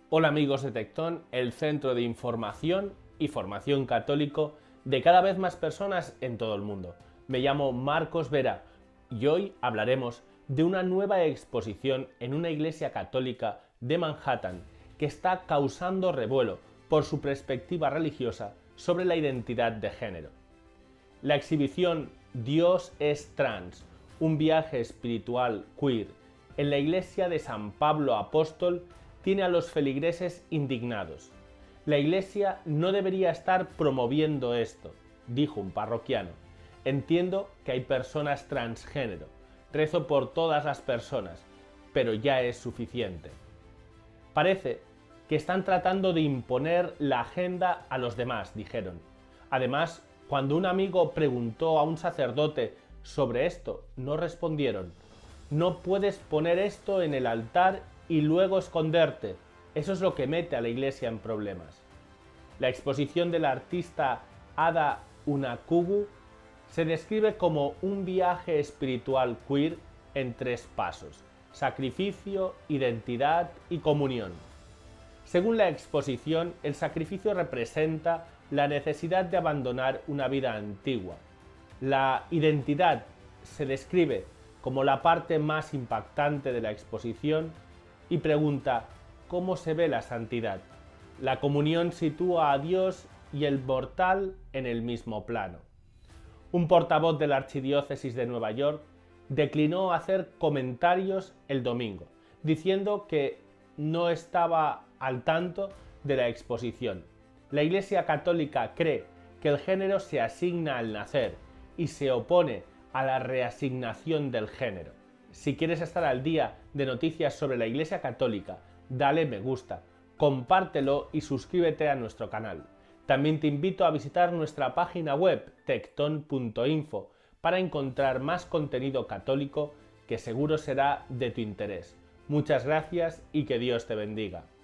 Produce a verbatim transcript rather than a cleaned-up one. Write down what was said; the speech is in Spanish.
Hola amigos de Tectón, el centro de información y formación católico de cada vez más personas en todo el mundo. Me llamo Marcos Vera y hoy hablaremos de una nueva exposición en una iglesia católica de Manhattan que está causando revuelo por su perspectiva religiosa sobre la identidad de género. La exhibición Dios es trans, un viaje espiritual queer en la iglesia de San Pablo Apóstol tiene a los feligreses indignados. La iglesia no debería estar promoviendo esto, dijo un parroquiano. Entiendo que hay personas transgénero, rezo por todas las personas, pero ya es suficiente. Parece que están tratando de imponer la agenda a los demás, dijeron. Además, cuando un amigo preguntó a un sacerdote sobre esto, no respondieron. No puedes poner esto en el altar y luego esconderte. Eso es lo que mete a la iglesia en problemas. La exposición del artista Ada Unakugu se describe como un viaje espiritual queer en tres pasos: sacrificio, identidad y comunión. Según la exposición, el sacrificio representa la necesidad de abandonar una vida antigua. La identidad se describe como la parte más impactante de la exposición y pregunta ¿cómo se ve la santidad? La comunión sitúa a Dios y el mortal en el mismo plano. Un portavoz de la Archidiócesis de Nueva York declinó hacer comentarios el domingo, diciendo que no estaba al tanto de la exposición. La Iglesia Católica cree que el género se asigna al nacer y se opone a la reasignación del género. Si quieres estar al día de noticias sobre la Iglesia Católica, dale me gusta, compártelo y suscríbete a nuestro canal. También te invito a visitar nuestra página web tecton punto info para encontrar más contenido católico que seguro será de tu interés. Muchas gracias y que Dios te bendiga.